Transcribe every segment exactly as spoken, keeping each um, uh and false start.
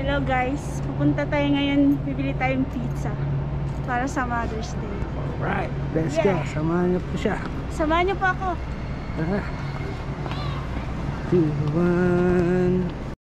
Hello guys, pupunta tayo ngayon, bibili tayong pizza para sa Mother's Day. Alright, let's Yeah. go. Samahan niyo po siya. Samahan niyo po ako. Tara. two, one.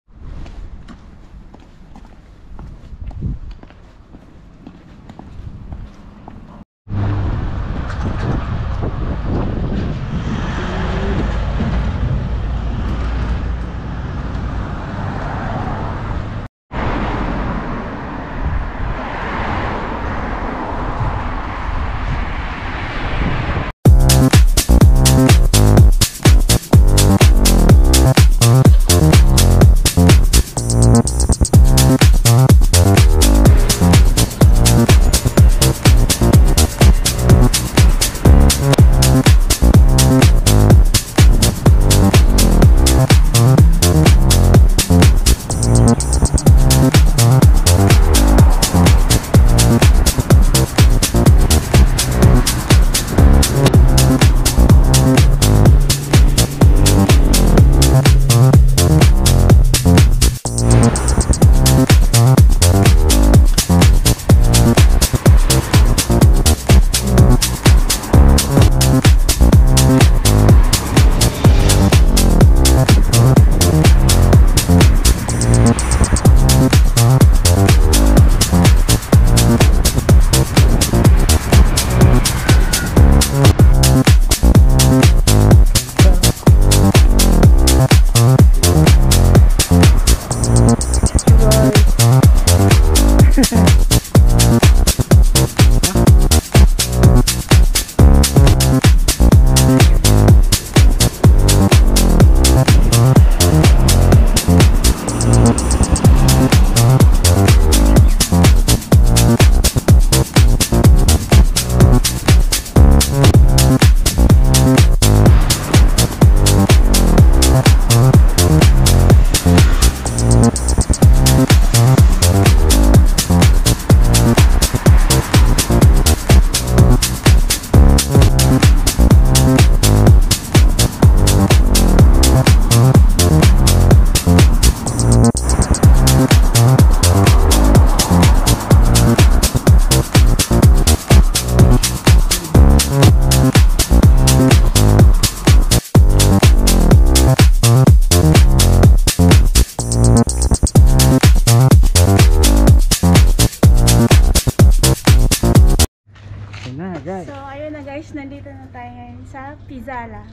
So ayun na guys, nandito na tayo ngayon sa Pizzala.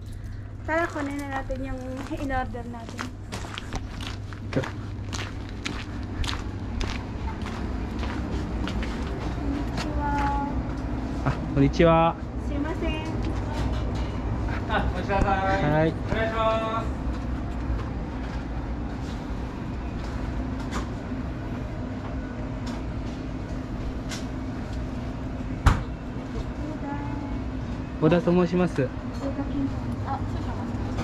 Tara, kunin na natin yung in-order natin. Ah, konnichiwa. Sumimasen. Ah, konnichiwa. Hi. Onegaishimasu. Odaと申します。 あ、そうかな。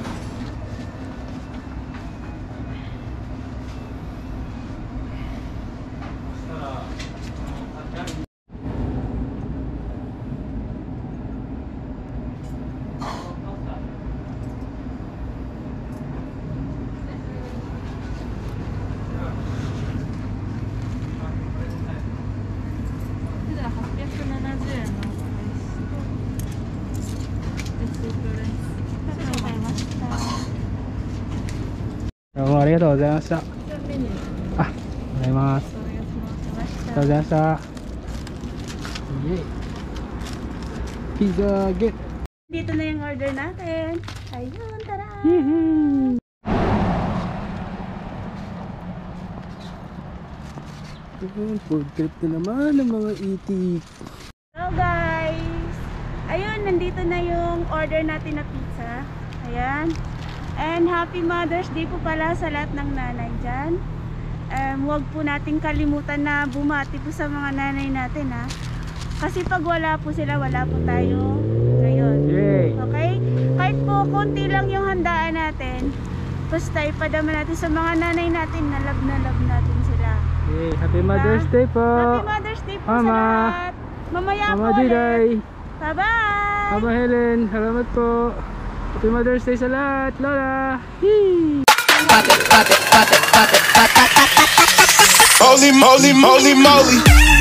どうもありがとうございました。あ、ありがとうございます。ありがとうございました。イエイ。ピザゲット。 Dito na yung order natin. Ayun, tara! Yee-hoo! Food trip na naman ng mga itik. Hello guys! Ayun, nandito na yung order natin na pizza. Ayan. And happy Mother's Day po pala sa lahat ng nanay dyan. Um, huwag po nating kalimutan na bumati po sa mga nanay natin, ha. Kasi pag wala po sila, wala po tayo ngayon. Yay! Okay? Kahit po konti lang yung handaan natin, basta ipadama natin sa mga nanay natin na love na love natin sila. Yay! Happy Mother's Day po! Happy Mother's Day po Mama. sa lahat! Mamaya Mama po Diday! ulit! Bye-bye! Mama Helen! Salamat po! Happy Mother's Day sa lahat! Lola! Yee! Holy moly, moly, moly.